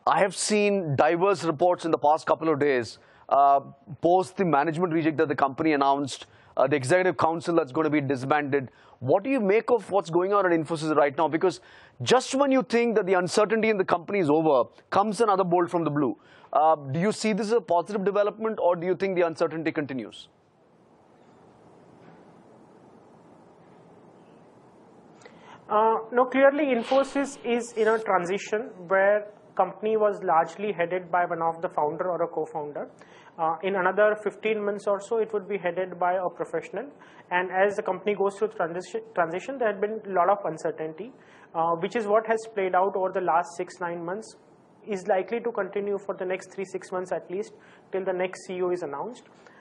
I have seen diverse reports in the past couple of days, post the management reject that the company announced, the executive council that's going to be disbanded. What do you make of what's going on at Infosys right now? Because just when you think that the uncertainty in the company is over, comes another bolt from the blue. Do you see this as a positive development, or do you think the uncertainty continues? No, clearly Infosys is in a transition where company was largely headed by one of the founder or a co-founder. In another 15 months or so, it would be headed by a professional. And as the company goes through transition, there had been a lot of uncertainty, which is what has played out over the last 6-9 months, is likely to continue for the next 3-6 months at least, till the next CEO is announced.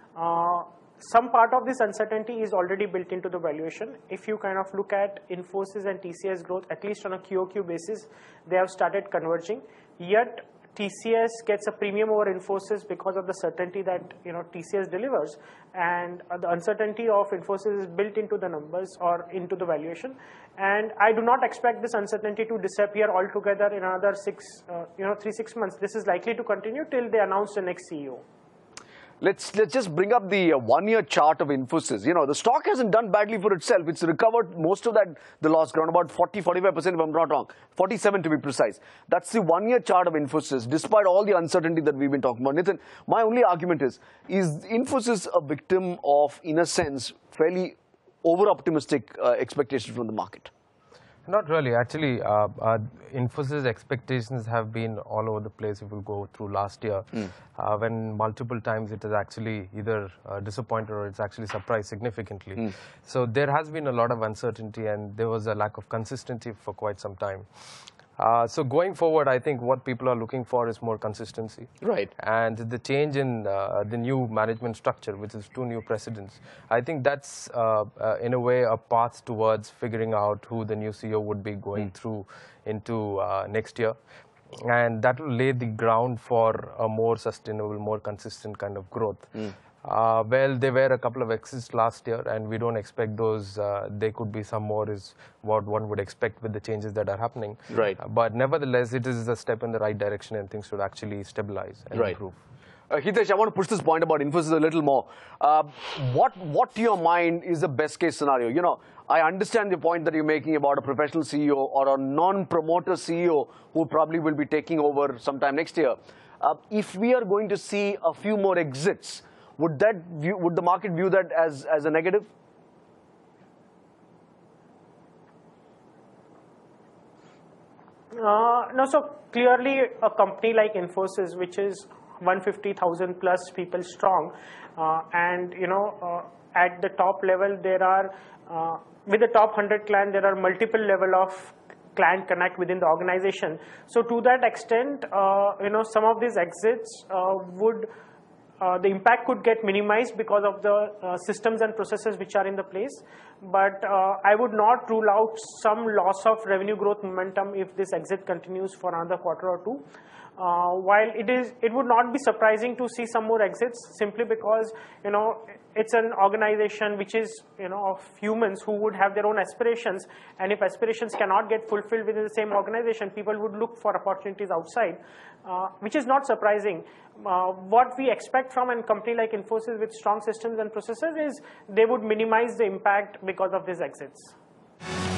Some part of this uncertainty is already built into the valuation. If you kind of look at Infosys and TCS growth, at least on a QOQ basis, they have started converging. Yet TCS gets a premium over Infosys because of the certainty that TCS delivers, and the uncertainty of Infosys is built into the numbers or into the valuation. And I do not expect this uncertainty to disappear altogether in another 3-6 months. This is likely to continue till they announce the next CEO. Let's just bring up the one-year chart of Infosys. The stock hasn't done badly for itself. It's recovered most of the loss ground, about 40-45% if I'm not wrong, 47 to be precise. That's the one-year chart of Infosys, despite all the uncertainty that we've been talking about. Nitin, my only argument is Infosys a victim of, in a sense, fairly over-optimistic expectations from the market? Not really. Actually, Infosys expectations have been all over the place if we go through last year, when multiple times it has actually either disappointed or it's actually surprised significantly. So there has been a lot of uncertainty, and there was a lack of consistency for quite some time. So going forward, I think what people are looking for is more consistency. Right. And the change in the new management structure, which is 2 new presidents, I think that's in a way a path towards figuring out who the new CEO would be going through into next year. And that will lay the ground for a more sustainable, more consistent kind of growth. Well, there were a couple of exits last year, and we don't expect those. There could be some more, is what one would expect with the changes that are happening. Right. But nevertheless, it is a step in the right direction, and things should actually stabilize and improve. Hitesh, I want to push this point about Infosys a little more. What to your mind is the best case scenario? I understand the point that you're making about a professional CEO or a non-promoter CEO who probably will be taking over sometime next year. If we are going to see a few more exits, would the market view that as a negative? No, so clearly a company like Infosys, which is 150,000 plus people strong, and at the top level there are, with the top 100 client, there are multiple level of client connect within the organization. So to that extent, some of these exits the impact could get minimized because of the systems and processes which are in the place. But I would not rule out some loss of revenue growth momentum if this exit continues for another quarter or two. While it would not be surprising to see some more exits, simply because it's an organization which is of humans who would have their own aspirations, and if aspirations cannot get fulfilled within the same organization, people would look for opportunities outside, which is not surprising. What we expect from a company like Infosys with strong systems and processes is they would minimize the impact because of these exits.